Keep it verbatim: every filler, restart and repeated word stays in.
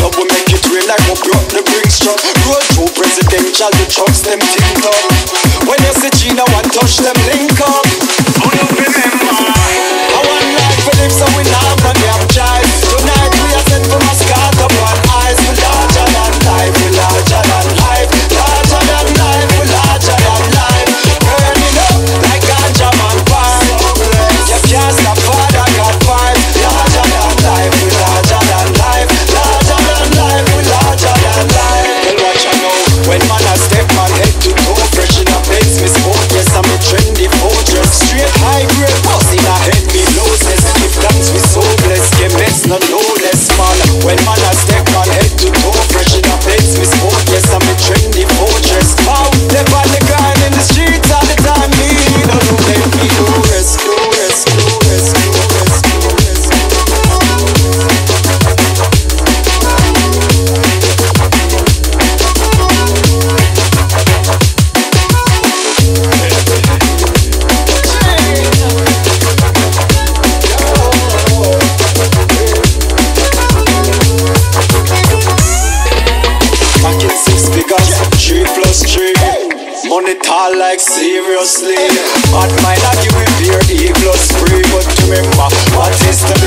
club, we make it real like we brought the bricks truck. Road through presidential, the trucks them tint up. When you see Gina, one touch them link up. Oh, you remember I want life for live, so we now run damn jive. Tonight we are sent from a scat up on eyes. We larger than life, we larger than life. Larger than life, we larger than life. Burning up like ganja man pie. You can't stop, Father got five. Larger than life, we larger than life. Larger than life, we larger than life. Well, watch I know when man a step man head to toe, fresh in a place me smoke. Yes, I'm a trendy fortress. Straight high grade, boss in a head me losses. Give thanks we so blessed, get mess no no less man. When man a step man head to toe, fresh in a place me smoke. Yes, I'm a trendy fortress. How they on the grind in the streets all the time. Me no no let me do rest, do rest, do rest, do rest, do rest. Pocket six figures, three plus three. Money tall like seriously. Bad mind I give it beer, E plus free. But remember, what is the